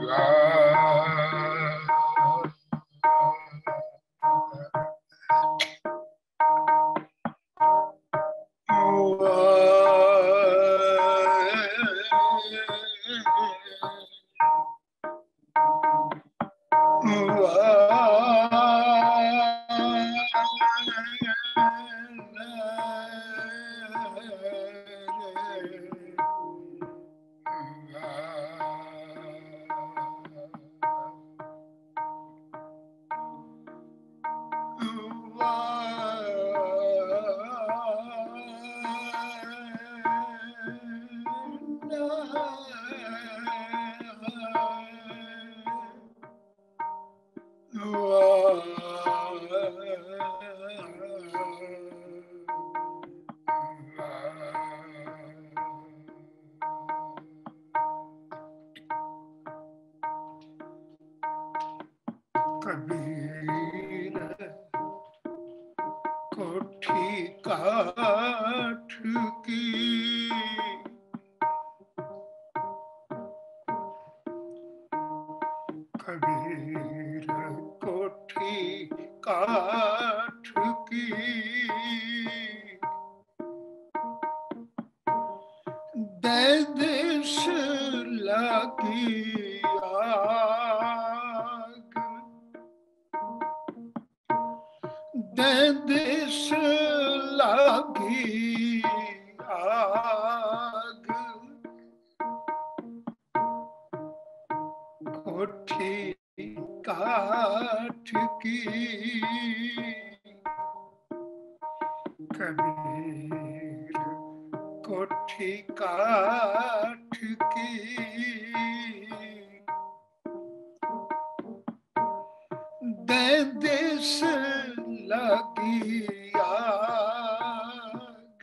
कबीर कोठी काठ की कबीर कोठी काठ की दे देश लगी आग दे देश लगी आग कोठी काठ की कबीर कोठी काठ की दे देश लगी आग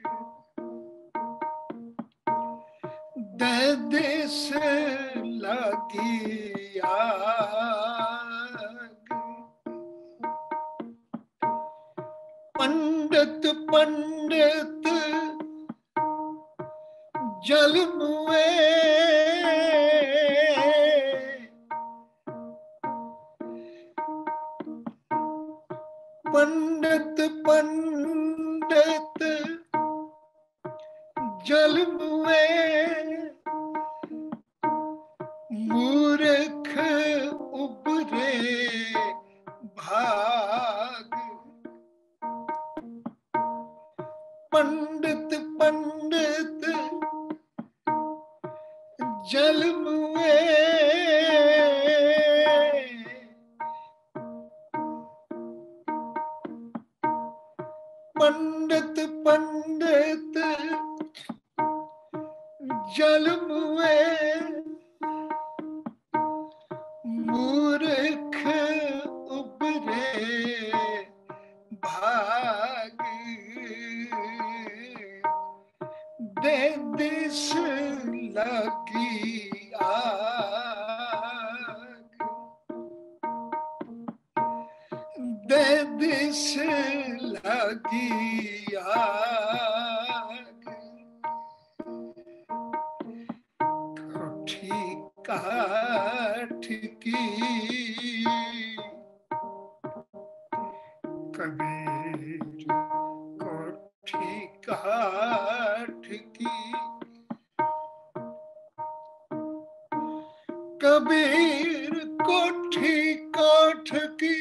दे देश लगी आग पंडित पंडित जल मुए पंडित पंडित जल मुए मूर्ख उबरे भाग पंडित पंडित जल मुए पंडित पंडित जल मुए मूर्ख उबरे भाग दे देश लगी आग दे देश लगी आग कोठी काठ की कबीर कोठी काठ की कबीर कोठी काठ की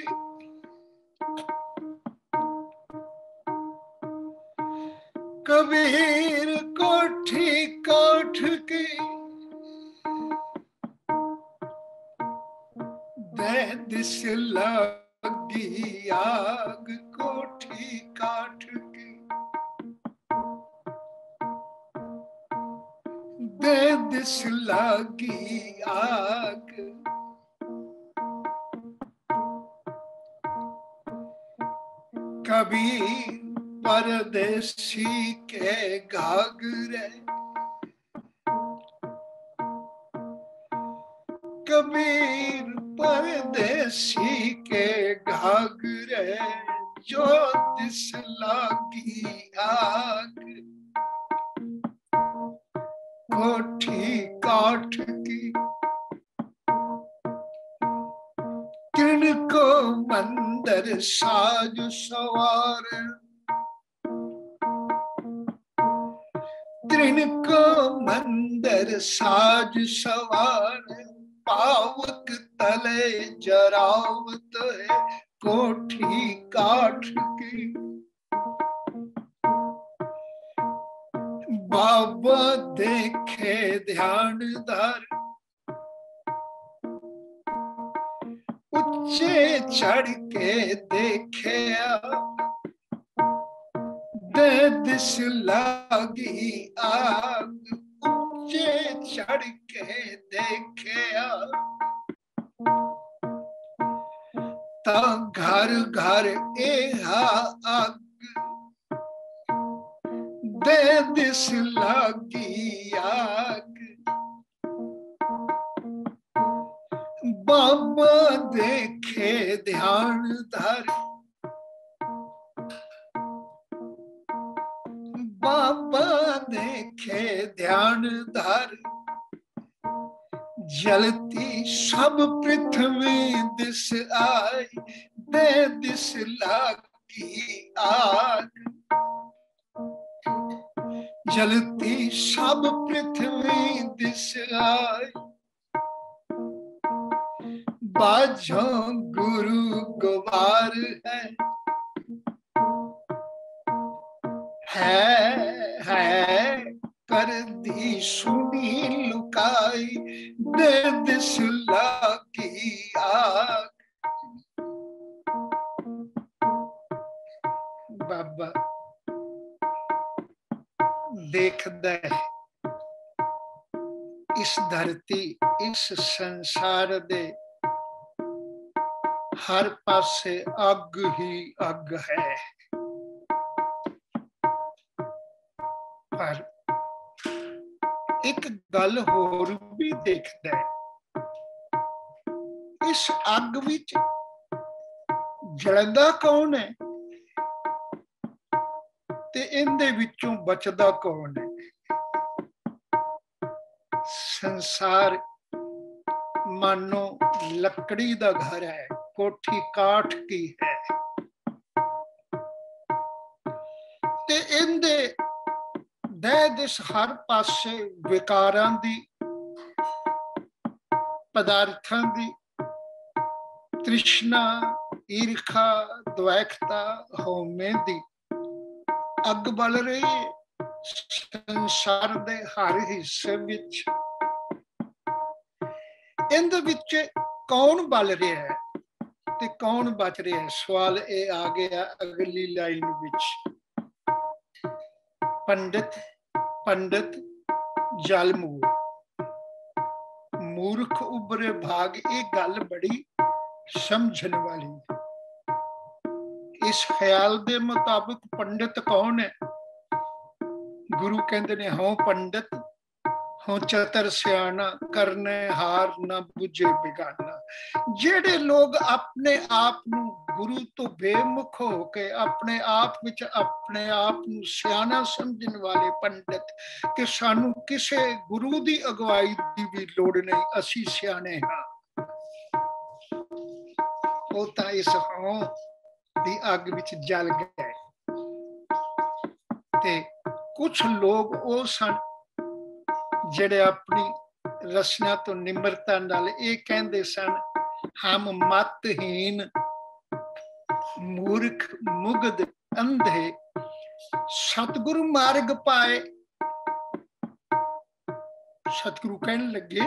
कबीर कोठी काठ की दे दिस लगी आग कोठी काठ की दे दिस लगी आग कबीर परदेसी के घाघरे कबीर परदेसी के घाघरे जो दिस लागी आग कोठी काठ की तिनको मंदिर साज सवार, तिनको मंदिर साज सवार, पावक तले जरावत है कोठी काठ की। बाबा देखे ध्यान धर, ऊंचे चढ़ के देखे दे दिस लागी आग, ऊंचे चढ़ के देखे ता घर घर एहा आग, दे दिस लागी आग। बाबा देखे ध्यान धर, बाबा देखे ध्यान धर, जलती सब पृथ्वी दिस आई, दे दिस लागी आग। जलती सब पृथ्वी दिस आई, बाजो गुरु गुबार है कर दी सुनी लुकाई, दे दिस लागी आग। बाबा देखदा है इस धरती इस संसार दे हर पासे अग ही अग है, पर एक गल होर भी देखदा है, इस अग विच जलदा कौन है ते इंदे विचों बचदा कौन है। संसार मानो लकड़ी दा घर है, कोठी काठ की है, ते इंदे दे दिस हर पासे विकारां दी, पदार्थां दी, तृष्णा, ईर्खा, द्वैखता, हौमे दी अग बल रही है। संसार दे हर हिस्से विच इंदे विच कौन बल रहा है ते कौन बच रहा है, सवाल ये आ गया अगली लाइन विच। पंडित पंडित जलमूल मूर्ख उभरे भाग, ये गल बड़ी समझने वाली। इस ख्याल दे मुताबिक पंडित कौन है? गुरु कहते ने हों पंडित हों चतर सियाना, करने हार ना बुझे बिगाना। जेड़े लोग अपने आप नू गुरु तो बेमुख हो के अपने आप विच अपने आप नू सियाना समझने वाले पंडित कि सानू किसे गुरु दी अगवाई दी भी लोड़ नहीं, असी सियाने हां, वो तां इस हों दी अग विच जल गए। ते कुछ लोग वो सन जेड़े अपनी रचना तो निम्रता नाल ये कहंदे सन, हम मतहीन मूर्ख मुग्ध अंधे सतगुरु मार्ग पाए। सतगुरु कहने लगे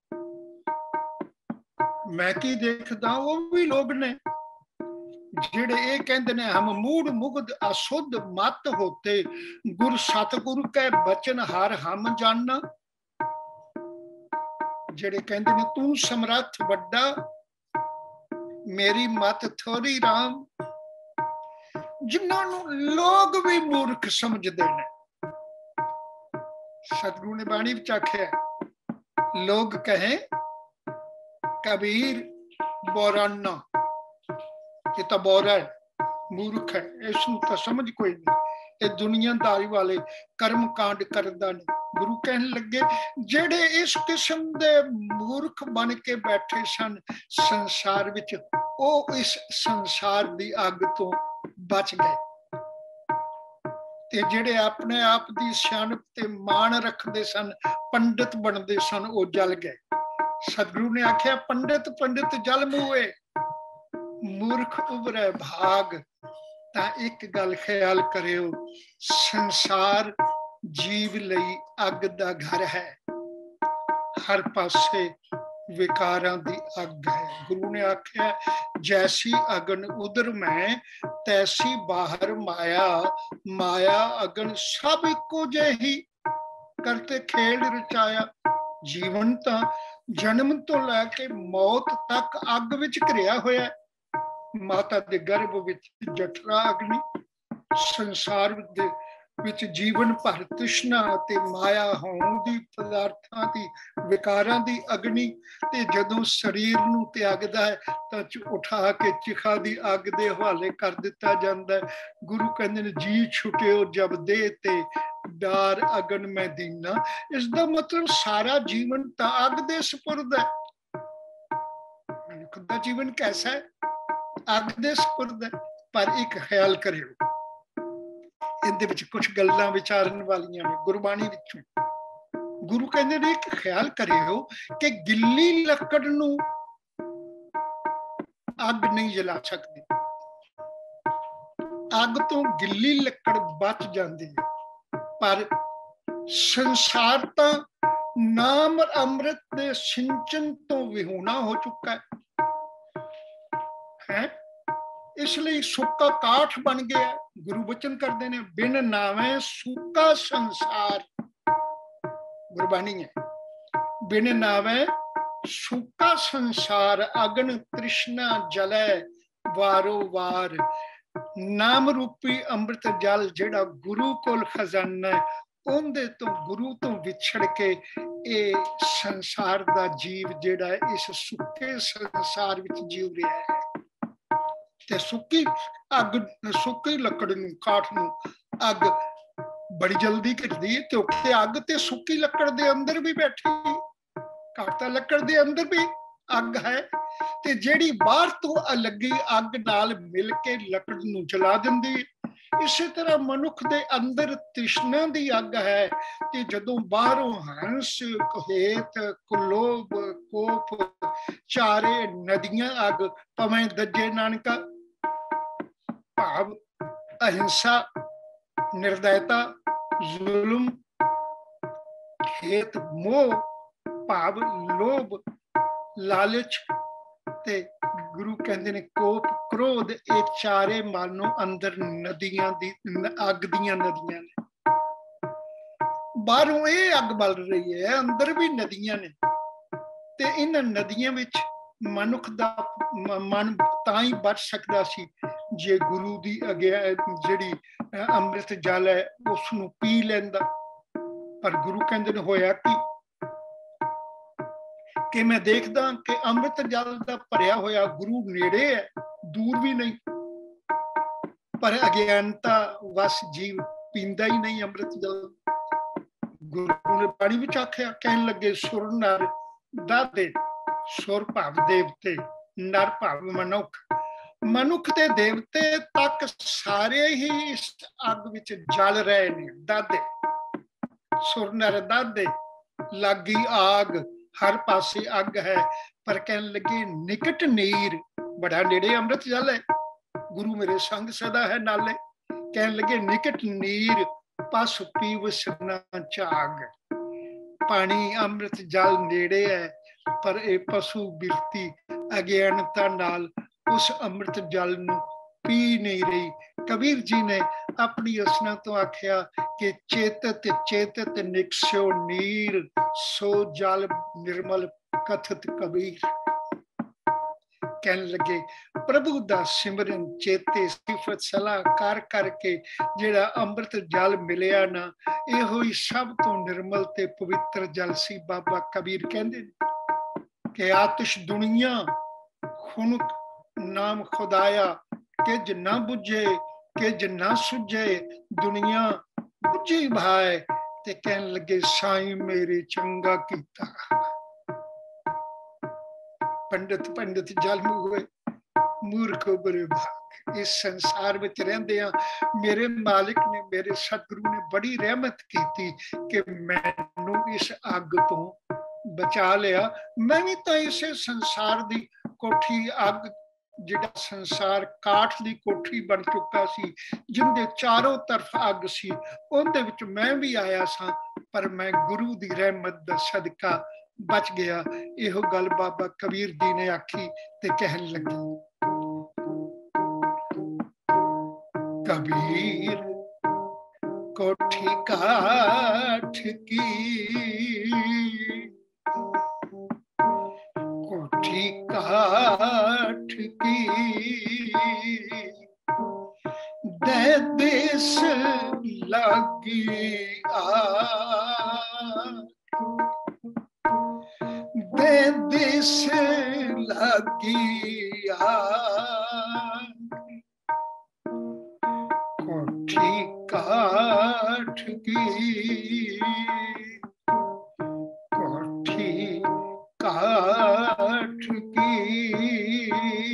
मैं की देखदा, वो भी लोग ने जेड़े ये कहंदे ने हम मूड मुग्ध अशुद्ध मत होते, गुर सतगुरु के बचन हार हम जानना। जेड़े कहंदे ने तू समर्थ वड्डा मेरी मत थोड़ी राम, जिन्होंने लोग भी मूर्ख समझते हैं। सतगुरु ने बाणी विच आख्या, लोग कहें कबीर बोराना, ये तो बोरा है, मूर्ख है, इसनू तो समझ कोई नहीं, ये दुनियादारी वाले कर्म कांड करदा नहीं। गुरु कहने लगे जेड़े इस किस्म दे मूर्ख बन के बैठे सन संसार विच, ਉਹ इस संसार दी अग तो बच गए। ते जिहड़े अपने आप दी सियाणप ते मान रखते सन, पंडित बनते सन, वो जल गए। सतगुरु ने आख्या पंडित पंडित जल मुए, मूर्ख उभरे भाग। तां एक गल ख्याल करियो, संसार जीव लई अग दा घर है। हर पासे विकारां दी अग है। गुरु ने आख्या जैसी अगन उधर में, तैसी बाहर माया। माया अगन सब इको जेही, करते खेल रचाया। जीवन तां जन्म तो लैके मौत तक अग विच घिरिया होया। माता दे गर्भ विच जठरा अग्नि, संसार दे विच जीवन भर तृष्णा ते माया होण दी, पदार्थां दी, विकारां दी अग्नि। ते जदों शरीर नूं त्यागदा है तां उठा के चिखा दी अग दे हवाले कर दिता जांदा है। गुरु कहंदे ने जी छुटियो जब दे ते डार अगन में दीना। इसदा मतलब सारा जीवन तां अग दे सपुर्द है। मनुख दा जीवन कैसा है? अग दे सपुर्द है। पर एक ख्याल करियो, इहदे विच कुछ गल्लां विचारन वालियां ने गुरबाणी विचों। गुरु कहंदे ने एक ख्याल करियो कि गिल्ली लकड़ नूं अग नहीं जला सकदी। अग तो गिल्ली लकड़ बच जाती है, पर संसार तां नाम अमृत दे सिंचन तो विहूणा हो चुका है। इसलिए सुक्का काठ बन गया। गुरु वचन करते हैं बिन नावे सुक्का संसार। गुरबाणी है बिन नावे सुक्का संसार, अगन तृष्णा जलै वारो वार। नाम रूपी अमृत जल जेड़ा गुरु कोल खजाना है, उहदे तो गुरु तो विछड़ के ये संसार दा जीव जेड़ा इस सुक्के संसार विच जीव रहा है। ते सुक्की अग, सुक्की लकड़ नूं, काठ नूं अग बड़ी जल्दी घिरदी है। ते अग ते सुक्की लकड़ दे अंदर भी बैठी, काठ तां लकड़ दे अंदर भी अग है। ते जेड़ी बाहर तो लगी अग नाल मिल के लकड़ नूं जला दिंदी। इसे तरह मनुख दे अंदर तृष्णा दी अग है। ते जदों बाहरों हंस, हेत, कुलोभ, कोप, चारे नदियां अग, भावें दजे नानका भाव अहिंसा, निर्दयता, जुल्म, हेत, मोह भाव लोभ, लालच ते गुरु कहते ने कोप, क्रोध, ये चारे मानो अंदर नदियां दी अग दियां नदियां ने। बाहरों ये अग बल रही है, अंदर भी नदियां ने। ते इन नदियां विच मनुख दा मन तां ही बच सकदा सी जे गुरु दी अग्या जिहड़ी अमृत जल है उसनूं पी लैंदा। पर गुरु कहंदे ने होया कि मैं देखदा कि अमृत जल दा भरिया होया गुरु नेड़े है, दूर भी नहीं। पर अज्ञानता वश जीव पींदा ही नहीं अमृत जल। गुरु ने पानी विच आख्या, कहन लगे सुर नर दादे। सुर भाव देवते, नर भाव मनुख। मनुख ते देवते तक सारे ही इस अग विच जल रहे ने। दादे सुर नर दादे, लागी आग, हर पासे अग है। पर कहन लगे निकट नीर, बड़ा नेड़े अमृत जल है। गुरु मेरे संग सदा है नाले। कहन लगे निकट नीर, पस पीवस ना झाग। पानी अमृत जल नेड़े है, पर ये पशु बिरती अज्ञानता नाल उस अमृत जल नूं पी नहीं रही। कबीर जी ने अपनी रचना तो आख्या कि चेतत चेतत निकस्यो नीर, सो जल निर्मल कथत कबीर। कहन लगे प्रभु दा सिमरन चेते सिफत सलाह कर करके जेड़ा अमृत जल मिलिया ना, इहो ही सब तो निर्मल ते पवित्र जल सी। बाबा कबीर कहंदे कि आतिश दुनिया खुनुक नाम खुदाया, किज ना बुझे किज ना सुझे, दुनिया बुझी भाए। ते कहन लगे साईं मेरे चंगा कीता। पंडित पंडित जल मुए, मूर्खो बुरे भाग। इस संसार में रहंदे आ मेरे मालिक ने, मेरे सतगुरु ने बड़ी रहमत की कि मैनू इस अग तो बचा लिया। मैं भी तो इसे संसार दी कोठी अग, जिहड़ा संसार काठ दी कोठी बन चुका सी, जिंदे चारों तरफ अग सी, उहदे विच मैं भी आया सा, पर मैं गुरु दी रहमत दा सदका बच गया। इहो गल बाबा कबीर जी ने आखी ते कहन लगी, कबीर कोठी काठ की, कोठी काठ की, दे देश लगी आग, दे देश लगी आग, कोठी काठ की, कोठी काठ की,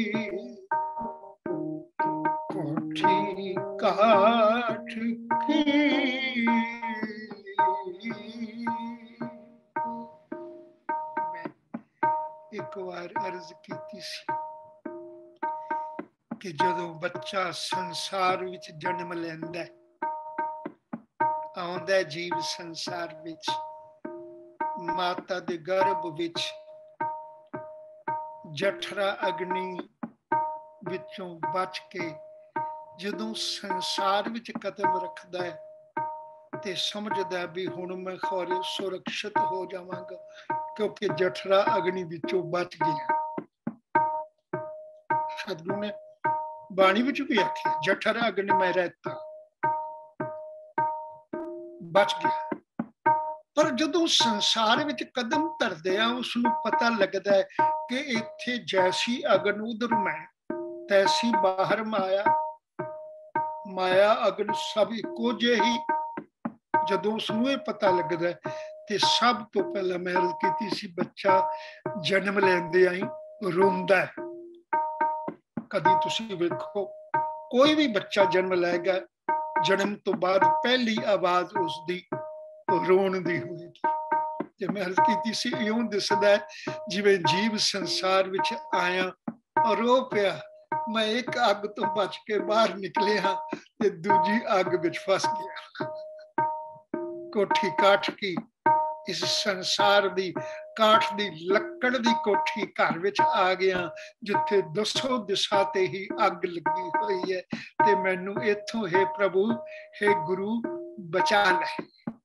कोठी काठ की। एक बार अर्ज की सी कि जदों बच्चा संसार विच जन्म लैंदा है, आउंदा जीव संसार विच, माता दे गर्भ विच जठरा अग्नि विचों बच के जदों संसार विच कदम रखदा है ते समझदा भी हुण मैं खौरे सुरक्षित हो जावांगा, क्योंकि जठरा अग्नि विचों बच गया। सतगुरु ने बाणी विच भी आखिया, जठरा अग्नि में रहता, बच गया। पर जदों संसार विच कदम धरदे आ, उसनूं पता लगदा है कि इत्थे जैसी अग्न उधर मैं, तैसी बाहर माया, माया अग्न सब इको जेही। जदों उसनूं ये पता लगदा है ते सब तो पहला मैं अर्ज कीती सी, बच्चा जन्म लैंदे आई रोंदा है। कदी तुसीं वेखो कोई भी बच्चा जन्म लैगा, जन्म तो बाद पहली आवाज उसदी रोण दी होएगी। ते मैं अर्ज कीती सी, इउं दिसदा है जिवें जीव संसार विच आया और रो पिया, मैं एक अग तो बच के बाहर निकले हाँ ते दूजी अग विच फस गया। कोठी काठ की, इस संसार दी काठ दी लकड़ दी कोठी घर विच आ गया, जिथे दसों दिशा ते ही अग लगी हुई है, ते मैनू इथों हे प्रभु, हे गुरु बचा ले।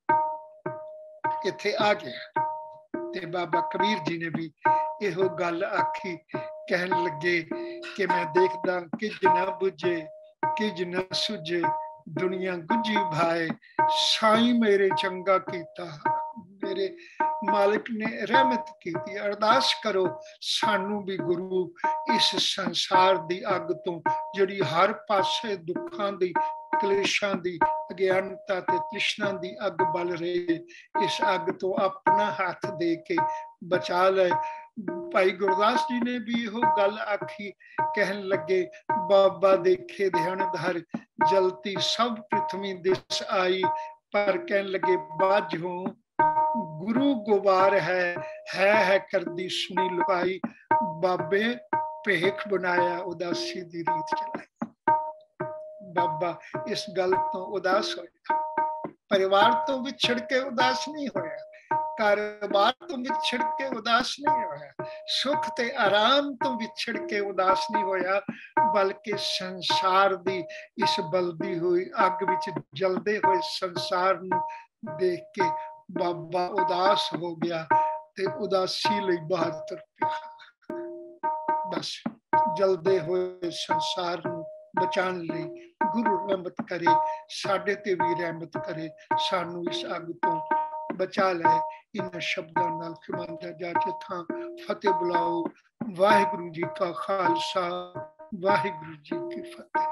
इथे आ गया। ते बाबा कबीर जी ने भी इहो गल आखी, कहन लगे कि मैं देखदा किज ना बुझे, किज ना सुझे, दुनिया गुझी भाए, साईं मेरे चंगा कीता। मेरे मालिक ने रहमत की, अरदास करो सानू भी गुरु इस संसार दी अग तो, जिहड़ी हर पासे दुखां दी, कलेशां दी, अज्ञानता ते तृष्णा दी अग बल रही, इस अग तो अपना हाथ दे के बचा ले। भाई गुरदास जी ने भी इहो गल आखी, कहन लगे, बाबा देखे ध्यानधर, जलती सब पृथ्वी दिस आई, पर कहन लगे बाझो गुरु गुबार है कर दी सुनी लुकाई, बाबे भेख बनाया उदासी दी रीत चलाई। बाबा इस गल तो उदास होया, परिवार तो विछड़ के उदास नहीं होया, कारोबार तो विछड़ के उदास नहीं होया, सुख ते आराम तो विछड़ के उदास नहीं होया, बल्कि संसार दी इस बलदी हुई अग विच जलदे हुए संसार नूं देख के बाबा उदास हो गया ते उदासी लई बाहर तुर पिया। बस जलदे हुए संसार नूं बचाने लई गुरु रहमत करे, साडे ते भी रहमत करे, सानू इस अग तो बचा ले। इन शब्दों नाल खिमांदा जाके थां फतेह बुलाओ। वाहिगुरु जी का खालसा, वाहिगुरु जी की फतेह।